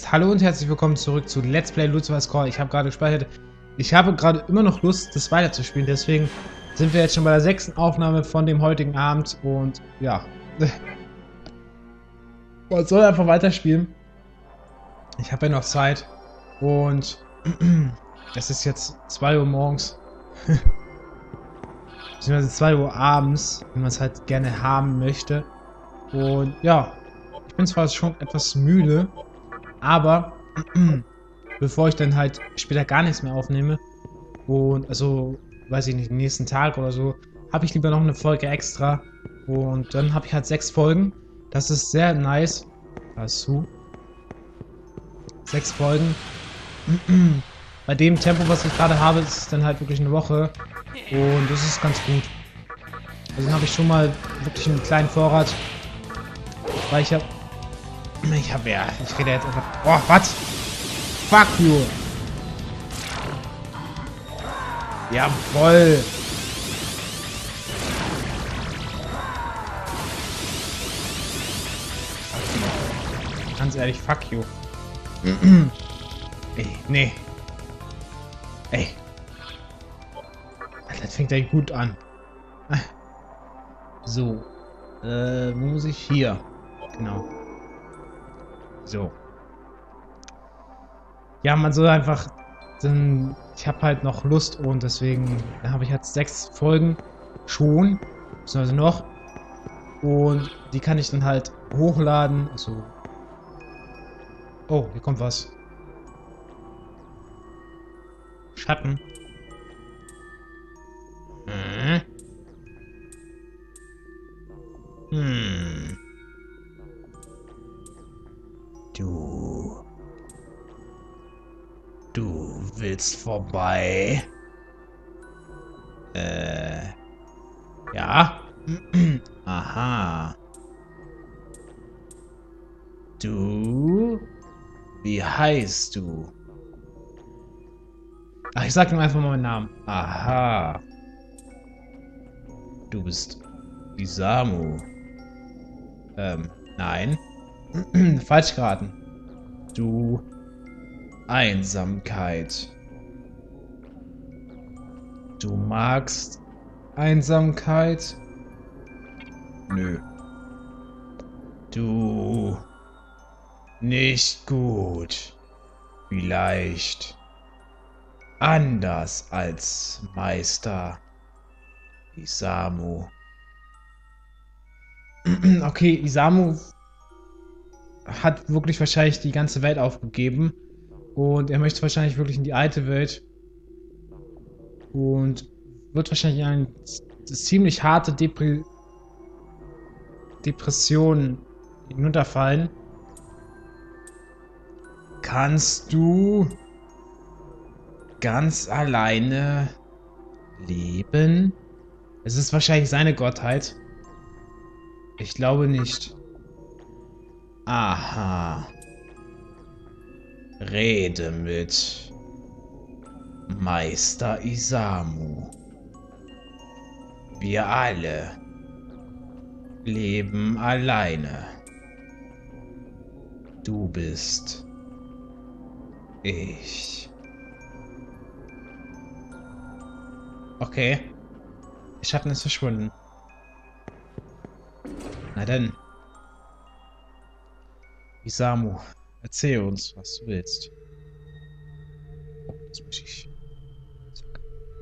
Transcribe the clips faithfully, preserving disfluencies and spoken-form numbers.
jetzt hallo und herzlich willkommen zurück zu Let's Play Lucifer's Call. Ich habe gerade gespeichert. Ich habe gerade immer noch Lust, das weiterzuspielen. Deswegen sind wir jetzt schon bei der sechsten Aufnahme von dem heutigen Abend. Und ja, man soll einfach weiterspielen. Ich habe ja noch Zeit. Und es ist jetzt zwei Uhr morgens. Beziehungsweise zwei Uhr abends, wenn man es halt gerne haben möchte. Und ja, ich bin zwar schon etwas müde, aber bevor ich dann halt später gar nichts mehr aufnehme und also, weiß ich nicht, den nächsten Tag oder so, habe ich lieber noch eine Folge extra und dann habe ich halt sechs Folgen. Das ist sehr nice. Dazu. Sechs Folgen. Bei dem Tempo, was ich gerade habe, ist es dann halt wirklich eine Woche und das ist ganz gut. Also dann habe ich schon mal wirklich einen kleinen Vorrat. Weil ich habe... Ich habe ja... Ich rede jetzt einfach... Oh, was? Fuck you! Jawoll! Ganz ehrlich, fuck you. Ey, nee. Ey. Das fängt ja gut an. So. Äh, wo muss ich? Hier. Genau. So. Ja, man soll einfach... Dann, ich habe halt noch Lust und deswegen habe ich jetzt sechs Folgen schon. Beziehungsweise noch. Und die kann ich dann halt hochladen. Also. Oh, hier kommt was. Schatten. Hm. Hm. Du. Du willst vorbei. Äh. Ja. Aha. Du. Wie heißt du? Ach, ich sag ihm einfach mal meinen Namen. Aha. Du bist Isamu. Ähm, nein. Falsch geraten. Du Einsamkeit. Du magst Einsamkeit? Nö. Du nicht gut. Vielleicht anders als Meister Isamu. Okay, Isamu hat wirklich wahrscheinlich die ganze Welt aufgegeben und er möchte wahrscheinlich wirklich in die alte Welt und wird wahrscheinlich in eine ziemlich harte Depre Depression hinunterfallen. Kannst du ganz alleine leben? Es ist wahrscheinlich seine Gottheit. Ich glaube nicht. Aha. Rede mit Meister Isamu. Wir alle leben alleine. Du bist ich. Okay. Der Schatten ist verschwunden. Na dann. Isamu, erzähl uns, was du willst. Oh, das muss ich. Zack.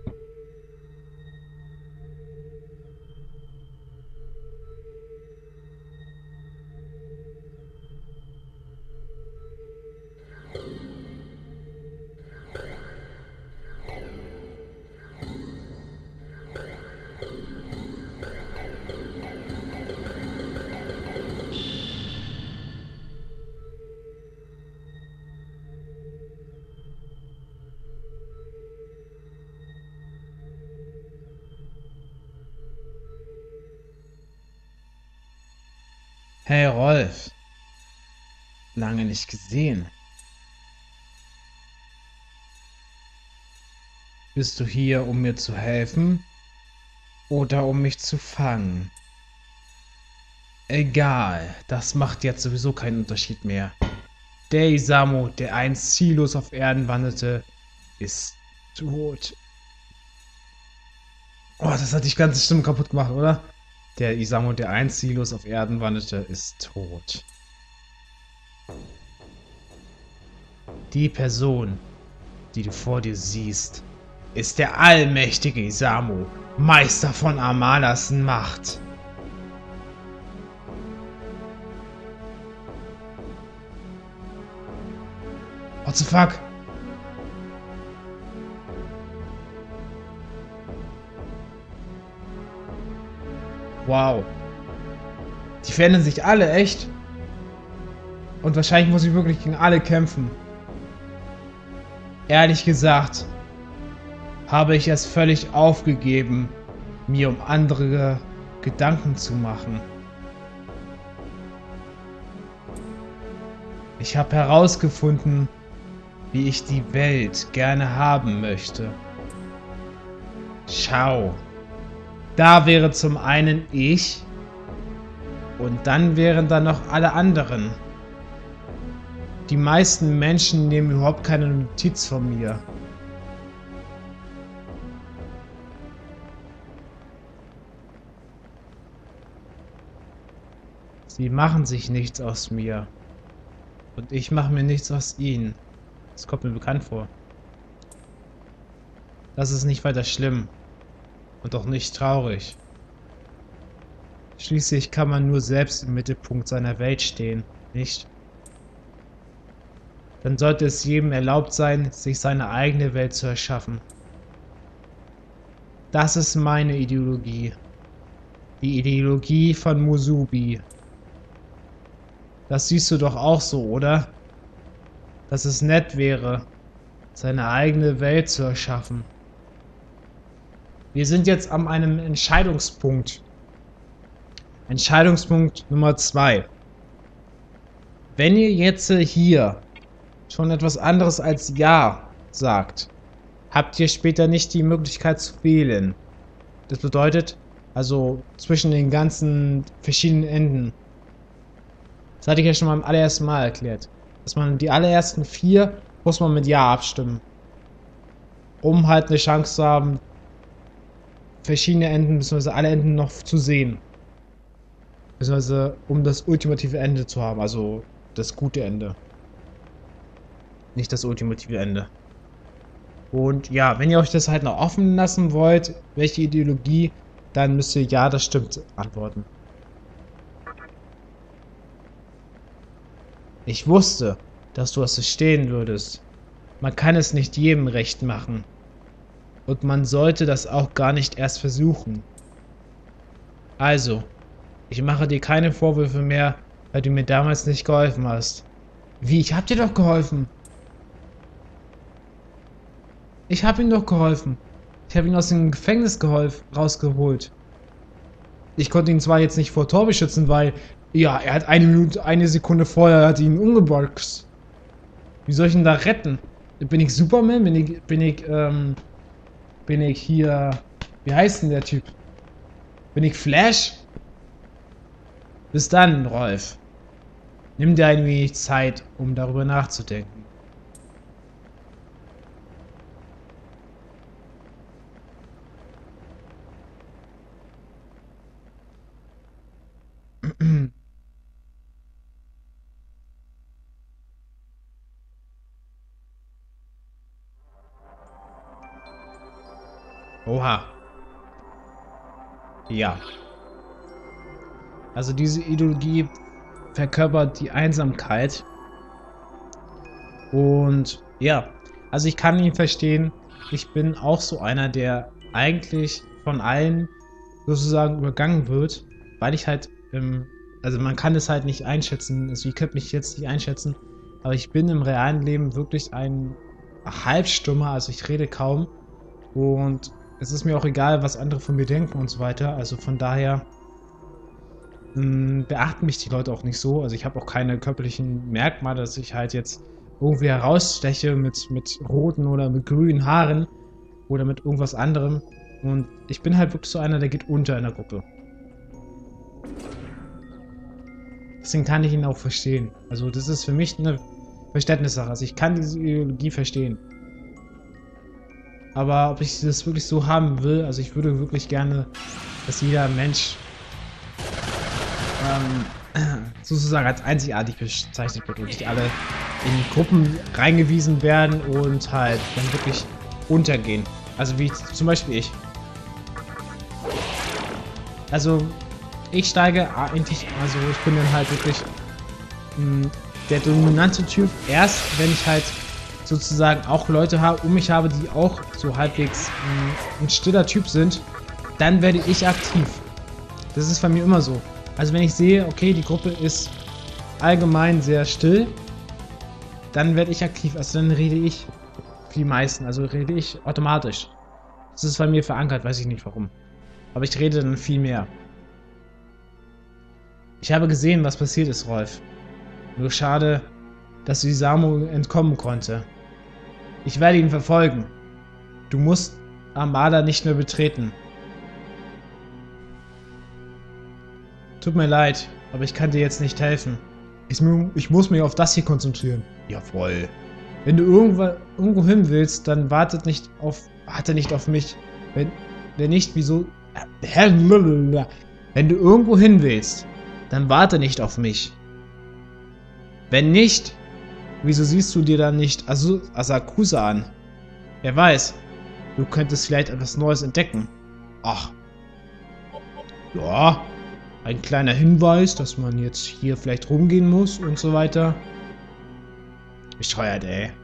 Hey Rolf, lange nicht gesehen. Bist du hier, um mir zu helfen oder um mich zu fangen? Egal, das macht jetzt sowieso keinen Unterschied mehr. Der Isamu, der einst ziellos auf Erden wandelte, ist tot. Oh, das hat die ganze Stimme kaputt gemacht, oder? Der Isamu, der einst ziellos auf Erden wandelte, ist tot. Die Person, die du vor dir siehst, ist der allmächtige Isamu, Meister von Amanas Macht. What the fuck? Wow. Die verändern sich alle, echt? Und wahrscheinlich muss ich wirklich gegen alle kämpfen. Ehrlich gesagt, habe ich es völlig aufgegeben, mir um andere Gedanken zu machen. Ich habe herausgefunden, wie ich die Welt gerne haben möchte. Schau. Da wäre zum einen ich und dann wären da noch alle anderen. Die meisten Menschen nehmen überhaupt keine Notiz von mir. Sie machen sich nichts aus mir. Und ich mache mir nichts aus ihnen. Das kommt mir bekannt vor. Das ist nicht weiter schlimm. Und auch nicht traurig. Schließlich kann man nur selbst im Mittelpunkt seiner Welt stehen, nicht? Dann sollte es jedem erlaubt sein, sich seine eigene Welt zu erschaffen. Das ist meine Ideologie. Die Ideologie von Musubi. Das siehst du doch auch so, oder? Dass es nett wäre, seine eigene Welt zu erschaffen. Wir sind jetzt an einem Entscheidungspunkt. Entscheidungspunkt Nummer zwei. Wenn ihr jetzt hier schon etwas anderes als Ja sagt, habt ihr später nicht die Möglichkeit zu wählen. Das bedeutet, also zwischen den ganzen verschiedenen Enden. Das hatte ich ja schon mal im allerersten Mal erklärt. Dass man die allerersten vier muss man mit Ja abstimmen. Um halt eine Chance zu haben, verschiedene Enden bzw. alle Enden noch zu sehen. Beziehungsweise um das ultimative Ende zu haben, also das gute Ende. Nicht das ultimative Ende. Und ja, wenn ihr euch das halt noch offen lassen wollt, welche Ideologie, dann müsst ihr Ja, das stimmt antworten. Ich wusste, dass du es verstehen würdest. Man kann es nicht jedem recht machen. Und man sollte das auch gar nicht erst versuchen. Also, ich mache dir keine Vorwürfe mehr, weil du mir damals nicht geholfen hast. Wie? Ich hab dir doch geholfen. Ich hab ihm doch geholfen. Ich habe ihn aus dem Gefängnis geholfen, rausgeholt. Ich konnte ihn zwar jetzt nicht vor Tor beschützen, weil, ja, er hat eine Minute, eine Sekunde vorher hat ihn umgeboxt. Wie soll ich ihn da retten? Bin ich Superman? Bin ich, bin ich, ähm, bin ich hier, wie heißt denn der Typ? Bin ich Flash? Bis dann, Rolf. Nimm dir ein wenig Zeit, um darüber nachzudenken. Oha. Ja. Also diese Ideologie verkörpert die Einsamkeit. Und ja, also ich kann ihn verstehen. Ich bin auch so einer, der eigentlich von allen sozusagen übergangen wird, weil ich halt, ähm, also man kann es halt nicht einschätzen, also ihr könnt mich jetzt nicht einschätzen, aber ich bin im realen Leben wirklich ein Halbstummer, also ich rede kaum und es ist mir auch egal, was andere von mir denken und so weiter, also von daher mh, beachten mich die Leute auch nicht so, also ich habe auch keine körperlichen Merkmale, dass ich halt jetzt irgendwie heraussteche mit, mit roten oder mit grünen Haaren oder mit irgendwas anderem und ich bin halt wirklich so einer, der geht unter in der Gruppe. Deswegen kann ich ihn auch verstehen. Also das ist für mich eine Verständnissache. Also ich kann diese Ideologie verstehen. Aber ob ich das wirklich so haben will, also ich würde wirklich gerne, dass jeder Mensch ähm, sozusagen als einzigartig bezeichnet wird und nicht alle in Gruppen reingewiesen werden und halt dann wirklich untergehen. Also wie zum Beispiel ich. Also ich steige eigentlich, also ich bin dann halt wirklich mh, der dominante Typ erst, wenn ich halt sozusagen auch Leute habe, um mich habe, die auch so halbwegs mh, ein stiller Typ sind, dann werde ich aktiv. Das ist bei mir immer so. Also wenn ich sehe, okay, die Gruppe ist allgemein sehr still, dann werde ich aktiv. Also dann rede ich für die meisten, also rede ich automatisch. Das ist bei mir verankert, weiß ich nicht warum. Aber ich rede dann viel mehr. Ich habe gesehen, was passiert ist, Rolf. Nur schade, dass Isamu entkommen konnte. Ich werde ihn verfolgen. Du musst Armada nicht mehr betreten. Tut mir leid, aber ich kann dir jetzt nicht helfen. Ich, ich muss mich auf das hier konzentrieren. Jawohl. Wenn du irgendwo, irgendwo hin willst, dann wartet nicht auf, warte nicht auf mich. Wenn, wenn nicht, wieso... Wenn du irgendwo hin willst, dann warte nicht auf mich. Wenn nicht, wieso siehst du dir dann nicht Asu Asakusa an? Wer weiß, du könntest vielleicht etwas Neues entdecken. Ach. Ja, ein kleiner Hinweis, dass man jetzt hier vielleicht rumgehen muss und so weiter. Bescheuert, ey.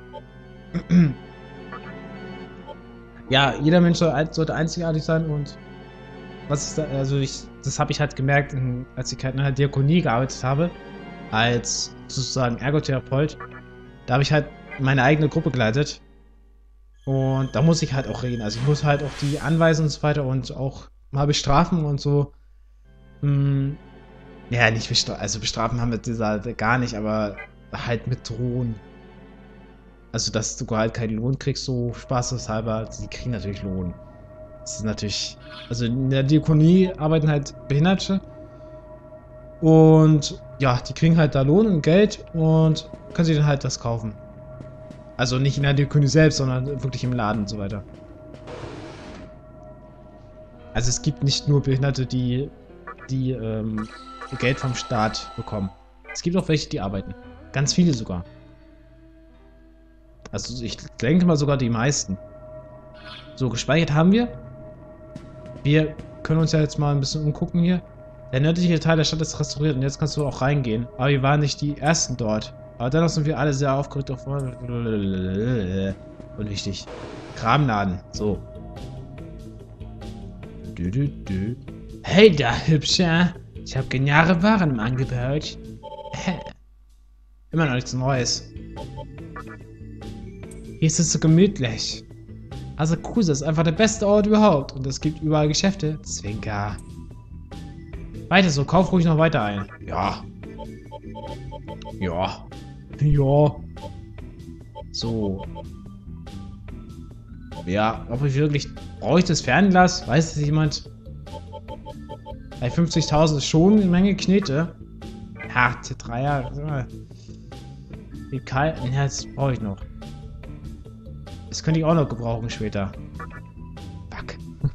Ja, jeder Mensch sollte einzigartig sein und was ich da, also ich, das habe ich halt gemerkt, als ich halt in der Diakonie gearbeitet habe, als sozusagen Ergotherapeut. Da habe ich halt meine eigene Gruppe geleitet und da muss ich halt auch reden. Also ich muss halt auch die anweisen und so weiter und auch mal bestrafen und so. Hm, ja, nicht bestrafen, also bestrafen haben wir dieser gar nicht, aber halt mit drohen. Also dass du halt keinen Lohn kriegst, so spaßeshalber. Die kriegen natürlich Lohn. Das ist natürlich, also in der Diakonie arbeiten halt Behinderte und ja, die kriegen halt da Lohn und Geld und können sich dann halt das kaufen. Also nicht in der Diakonie selbst, sondern wirklich im Laden und so weiter. Also es gibt nicht nur Behinderte, die, die ähm, Geld vom Staat bekommen. Es gibt auch welche, die arbeiten. Ganz viele sogar. Also ich denke mal sogar die meisten. So, gespeichert haben wir. Wir können uns ja jetzt mal ein bisschen umgucken hier. Der nördliche Teil der Stadt ist restauriert und jetzt kannst du auch reingehen. Aber wir waren nicht die Ersten dort. Aber dennoch sind wir alle sehr aufgeregt auf... Unwichtig. Kramladen. So. Du, du, du. Hey da, Hübscher. Ich habe geniale Waren im Angebot. Immer noch nichts Neues. Hier ist es so gemütlich. Asakusa ist einfach der beste Ort überhaupt. Und es gibt überall Geschäfte. Zwinker. Weiter so, kauf ruhig noch weiter ein. Ja. Ja. Ja. So. Ja, ob ich wirklich... Brauche ich das Fernglas? Weiß das jemand? Bei fünfzigtausend ist schon eine Menge Knete. Ja, T drei er. Wie kalt. Ja, das brauche ich noch. Das könnte ich auch noch gebrauchen später. Fuck.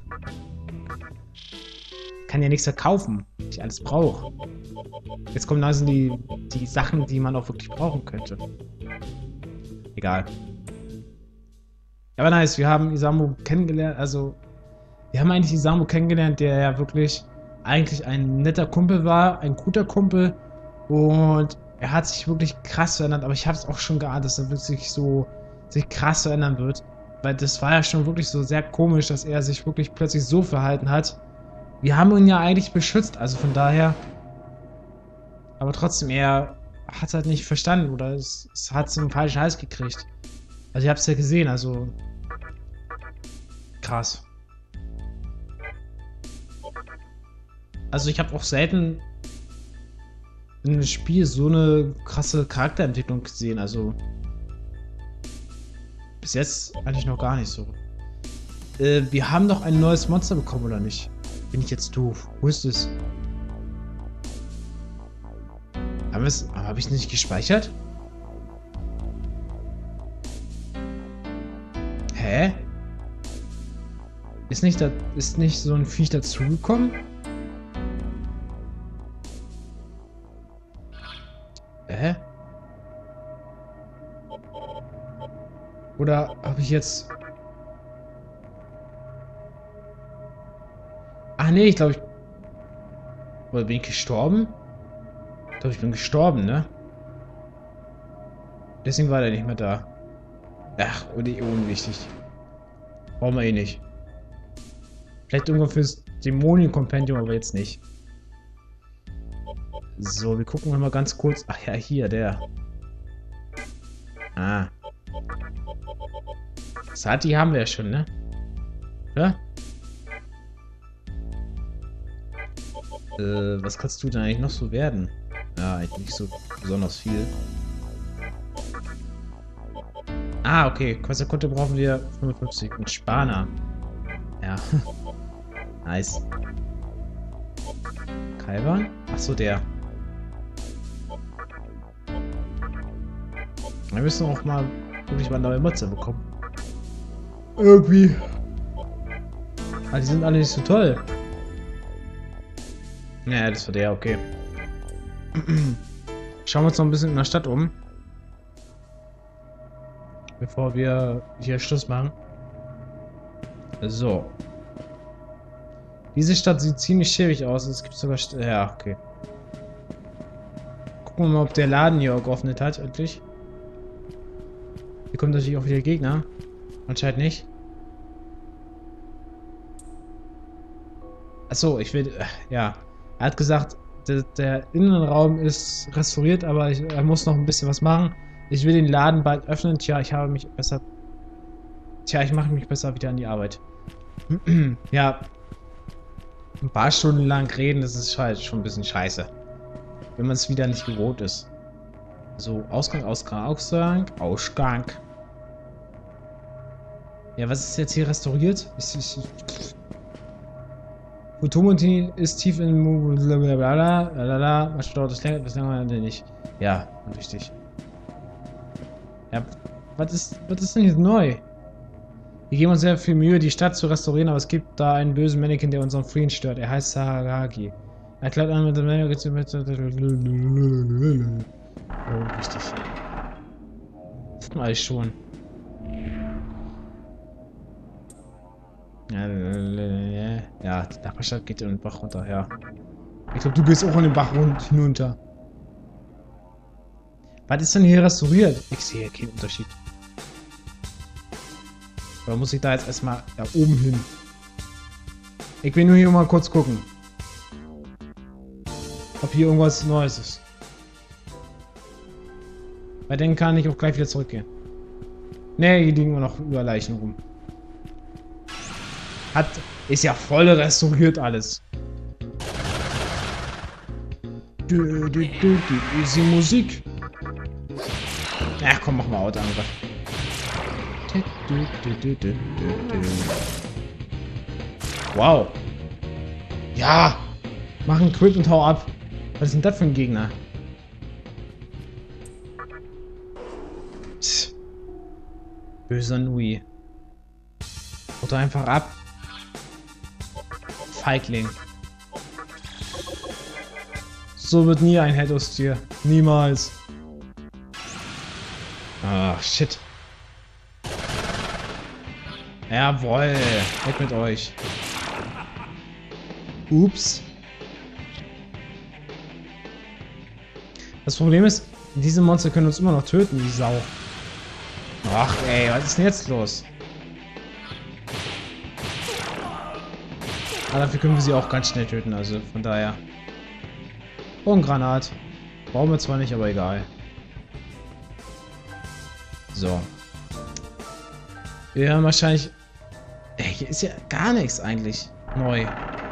Kann ja nichts verkaufen, was ich alles brauche. Jetzt kommen also die, die Sachen, die man auch wirklich brauchen könnte. Egal. Aber nice, wir haben Isamu kennengelernt, also wir haben eigentlich Isamu kennengelernt, der ja wirklich eigentlich ein netter Kumpel war, ein guter Kumpel und er hat sich wirklich krass verändert, aber ich habe es auch schon geahnt, dass er wirklich so sich krass verändern wird, weil das war ja schon wirklich so sehr komisch, dass er sich wirklich plötzlich so verhalten hat. Wir haben ihn ja eigentlich beschützt, also von daher, aber trotzdem, er hat es halt nicht verstanden oder es, es hat es im falschen Hals gekriegt. Also ich habe es ja gesehen, also krass. Also ich habe auch selten in einem Spiel so eine krasse Charakterentwicklung gesehen, also bis jetzt eigentlich noch gar nicht so. Äh, wir haben doch ein neues Monster bekommen, oder nicht? Bin ich jetzt doof? Wo ist es? Haben wir es? Habe ich es nicht gespeichert? Hä? Ist nicht, da, ist nicht so ein Viech dazugekommen? Hä? Oder habe ich jetzt... Ach nee, ich glaube ich... Oder bin ich gestorben? Ich glaube, ich bin gestorben, ne? Deswegen war der nicht mehr da. Ach, oder eh unwichtig. Brauchen wir eh nicht. Vielleicht irgendwann fürs Dämonenkompendium, aber jetzt nicht. So, wir gucken mal ganz kurz. Ach ja, hier, der. Ah. Sati haben wir ja schon, ne? Ja? Äh, was kannst du denn eigentlich noch so werden? Ja, eigentlich nicht so besonders viel. Ah, okay. Quasarkunde brauchen wir fünfundfünfzig. Und Spana. Ja. Nice. Kalban? Achso, der. Wir müssen auch mal wirklich mal neue Mutze bekommen. Irgendwie. Aber die sind alle nicht so toll. Naja, das war der, okay. Schauen wir uns noch ein bisschen in der Stadt um. Bevor wir hier Schluss machen. So. Diese Stadt sieht ziemlich schäbig aus. Es gibt sogar... St ja, okay. Gucken wir mal, ob der Laden hier auch geöffnet hat, endlich. Hier kommen natürlich auch wieder Gegner. Anscheinend nicht. Achso, ich will... Ja. Er hat gesagt, der, der Innenraum ist restauriert, aber ich, er muss noch ein bisschen was machen. Ich will den Laden bald öffnen. Tja, ich habe mich besser... Tja, ich mache mich besser wieder an die Arbeit. Ja. Ein paar Stunden lang reden, das ist halt schon ein bisschen scheiße. Wenn man es wieder nicht gewohnt ist. So, Ausgang, Ausgang, Ausgang, Ausgang. Ja, was ist jetzt hier restauriert? Ist, ist, Photomontin ist tief in... Blablabla. Was dauert das länger? Das länger nicht. Ja, richtig. Ja, was ist, was ist denn jetzt neu? Wir geben uns sehr viel Mühe, die Stadt zu restaurieren, aber es gibt da einen bösen Mannequin, der unseren Frieden stört. Er heißt Saharagi. Er klappt an mit dem Mannequin mit... Oh, richtig. Das hatten wir alles schon. Ja, die Nachbarstadt geht in den Bach runter, ja. Ich glaube, du gehst auch in den Bach hinunter. Was ist denn hier restauriert? Ich sehe keinen Unterschied. Oder muss ich da jetzt erstmal da oben hin? Ich will nur hier mal kurz gucken. Ob hier irgendwas Neues ist. Bei denen kann ich auch gleich wieder zurückgehen. Ne, hier liegen wir noch über Leichen rum. Hat, ist ja voll restauriert alles. Du, du, du, du, ist die Musik. Ach komm, mach mal Autoangriff. Wow. Ja. Mach einen Crit und hau ab. Was ist denn das für ein Gegner? Psst. Böser Nui. Haut doch einfach ab. Feigling. So wird nie ein Head aus dir. Niemals. Ah, shit. Jawoll. Weg mit euch. Ups. Das Problem ist, diese Monster können uns immer noch töten, die Sau. Ach ey, was ist denn jetzt los? Aber dafür können wir sie auch ganz schnell töten, also von daher. Oh, ein Granat. Brauchen wir zwar nicht, aber egal. So. Wir haben wahrscheinlich... Ey, hier ist ja gar nichts eigentlich neu.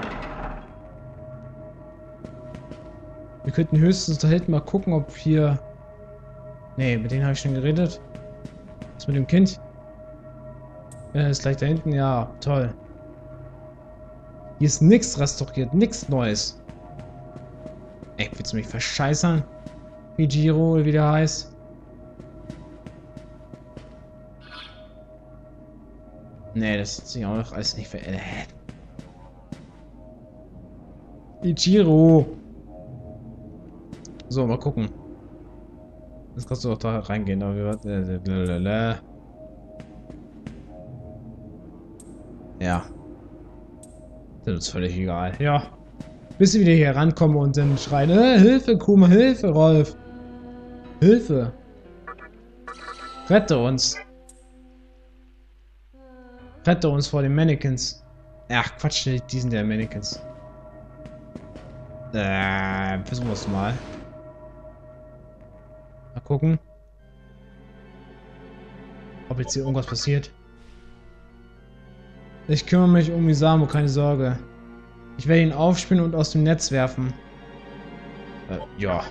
Wir könnten höchstens da hinten mal gucken, ob hier... Nee, mit denen habe ich schon geredet. Was mit dem Kind? Ja, ist gleich da hinten. Ja, toll. Hier ist nichts restauriert, nichts Neues. Ey, willst du mich verscheißern? Wie Giro, oder wie der heißt? Nee, das hat sich auch noch alles nicht verändert. Ichiro! So, mal gucken. Jetzt kannst du auch da reingehen, aber wir ja. Das ist völlig egal. Ja. Bis sie wieder hier rankommen und dann schreien, äh, Hilfe, Kuma, Hilfe, Rolf. Hilfe. Rette uns. Rette uns vor den Mannequins. Ach, Quatsch, die sind ja Mannequins. Äh, versuchen wir es mal. Mal gucken. Ob jetzt hier irgendwas passiert. Ich kümmere mich um Isamu, keine Sorge. Ich werde ihn aufspielen und aus dem Netz werfen. Äh, ja.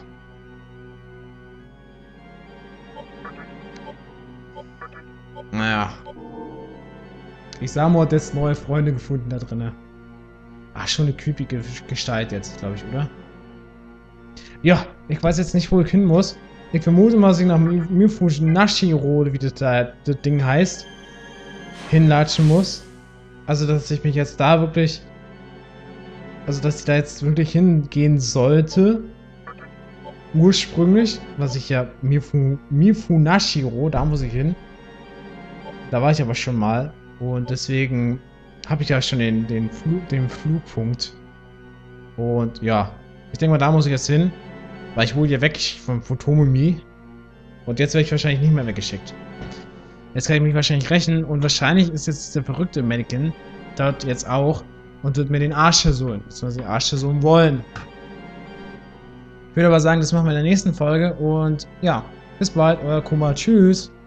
Naja. Isamu hat jetzt neue Freunde gefunden da drinnen. Ach, schon eine creepy Gestalt jetzt, glaube ich, oder? Ja, ich weiß jetzt nicht, wo ich hin muss. Ich vermute mal, dass ich nach Mifujinashiro, wie das, da, das Ding heißt, hinlatschen muss. Also, dass ich mich jetzt da wirklich... Also, dass ich da jetzt wirklich hingehen sollte. Ursprünglich, was ich ja... Mifu, Mifunashiro, da muss ich hin. Da war ich aber schon mal. Und deswegen habe ich ja schon den, den, Flug, den Flugpunkt. Und ja, ich denke mal, da muss ich jetzt hin. Weil ich wurde ja weg von Photomomi. Und jetzt werde ich wahrscheinlich nicht mehr weggeschickt. Jetzt kann ich mich wahrscheinlich rächen. Und wahrscheinlich ist jetzt der verrückte Mannequin dort jetzt auch. Und wird mir den Arsch versohlen. Beziehungsweise den Arsch versohlen wollen. Ich würde aber sagen, das machen wir in der nächsten Folge. Und ja, bis bald, euer Kuma. Tschüss.